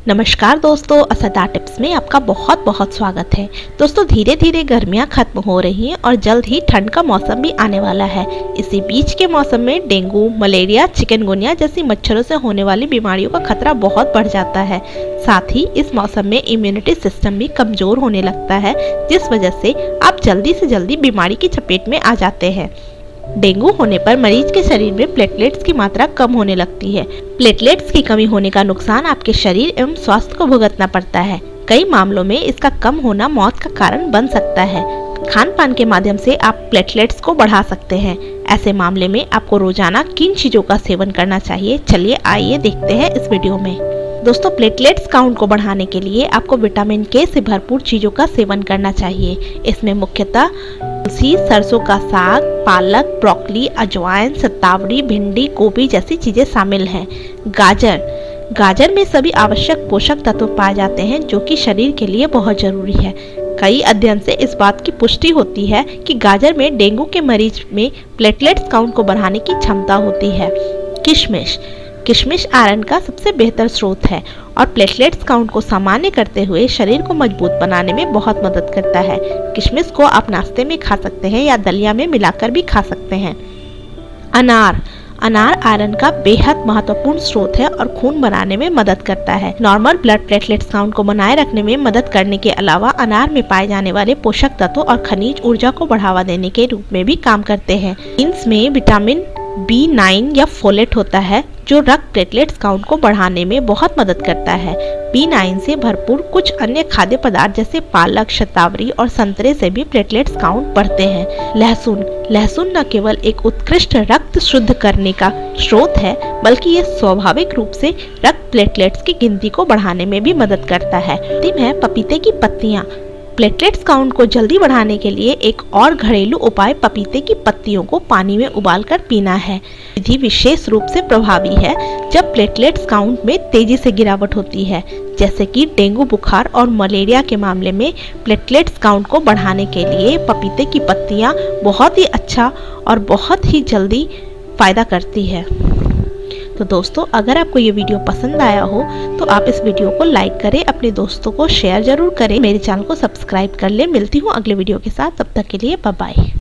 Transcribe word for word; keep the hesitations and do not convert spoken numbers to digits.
नमस्कार दोस्तों, असरदार टिप्स में आपका बहुत बहुत स्वागत है। दोस्तों, धीरे धीरे गर्मियां खत्म हो रही हैं और जल्द ही ठंड का मौसम भी आने वाला है। इसी बीच के मौसम में डेंगू, मलेरिया, चिकनगुनिया जैसी मच्छरों से होने वाली बीमारियों का खतरा बहुत बढ़ जाता है। साथ ही इस मौसम में इम्यूनिटी सिस्टम भी कमजोर होने लगता है, जिस वजह से आप जल्दी से जल्दी बीमारी की चपेट में आ जाते हैं। डेंगू होने पर मरीज के शरीर में प्लेटलेट्स की मात्रा कम होने लगती है। प्लेटलेट्स की कमी होने का नुकसान आपके शरीर एवं स्वास्थ्य को भुगतना पड़ता है। कई मामलों में इसका कम होना मौत का कारण बन सकता है। खान पान के माध्यम से आप प्लेटलेट्स को बढ़ा सकते हैं। ऐसे मामले में आपको रोजाना किन चीजों का सेवन करना चाहिए, चलिए आइए देखते हैं इस वीडियो में। दोस्तों, प्लेटलेट्स काउंट को बढ़ाने के लिए आपको विटामिन के से भरपूर चीजों का सेवन करना चाहिए। इसमें मुख्यतः तुलसी, सरसों का साग, पालक, ब्रोकली, अजवाइन, शतावरी, भिंडी, गोभी जैसी चीजें शामिल हैं। गाजर गाजर में सभी आवश्यक पोषक तत्व पाए जाते हैं, जो कि शरीर के लिए बहुत जरूरी है। कई अध्ययन से इस बात की पुष्टि होती है कि गाजर में डेंगू के मरीज में प्लेटलेट्स काउंट को बढ़ाने की क्षमता होती है। किशमिश किशमिश आयरन का सबसे बेहतर स्रोत है और प्लेटलेट्स काउंट को सामान्य करते हुए शरीर को मजबूत बनाने में बहुत मदद करता है। किशमिश को आप नाश्ते में खा सकते हैं या दलिया में मिलाकर भी खा सकते हैं। अनार अनार आयरन का बेहद महत्वपूर्ण स्रोत है और खून बनाने में मदद करता है। नॉर्मल ब्लड प्लेटलेट्स काउंट को बनाए रखने में मदद करने के अलावा अनार में पाए जाने वाले पोषक तत्व और खनिज ऊर्जा को बढ़ावा देने के रूप में भी काम करते हैं। बीन्स में विटामिन बी नाइन या फोलेट होता है, जो रक्त प्लेटलेट्स काउंट को बढ़ाने में बहुत मदद करता है। बी नाइन से भरपूर कुछ अन्य खाद्य पदार्थ जैसे पालक, शतावरी और संतरे से भी प्लेटलेट्स काउंट बढ़ते हैं। लहसुन लहसुन न केवल एक उत्कृष्ट रक्त शुद्ध करने का स्रोत है, बल्कि ये स्वाभाविक रूप से रक्त प्लेटलेट्स की गिनती को बढ़ाने में भी मदद करता है। अंतिम है पपीते की पत्तियां। प्लेटलेट्स काउंट को जल्दी बढ़ाने के लिए एक और घरेलू उपाय पपीते की पत्तियों को पानी में उबालकर पीना है। विधि विशेष रूप से प्रभावी है जब प्लेटलेट्स काउंट में तेजी से गिरावट होती है, जैसे कि डेंगू, बुखार और मलेरिया के मामले में। प्लेटलेट्स काउंट को बढ़ाने के लिए पपीते की पत्तियां बहुत ही अच्छा और बहुत ही जल्दी फायदा करती है। तो दोस्तों, अगर आपको ये वीडियो पसंद आया हो तो आप इस वीडियो को लाइक करें, अपने दोस्तों को शेयर जरूर करें, मेरे चैनल को सब्सक्राइब कर लें। मिलती हूँ अगले वीडियो के साथ, तब तक के लिए बाय बाय।